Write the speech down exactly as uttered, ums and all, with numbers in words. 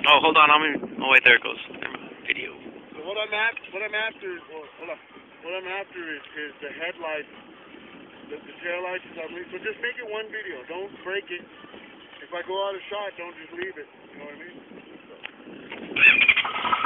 Oh, hold on. I'm in, oh, wait, there it goes. Video. So what I'm at, what I'm after, well, hold on. What I'm after is, is the headlights, the, the tail lights. So just make it one video. Don't break it. If I go out of shot, don't just leave it. You know what I mean? So.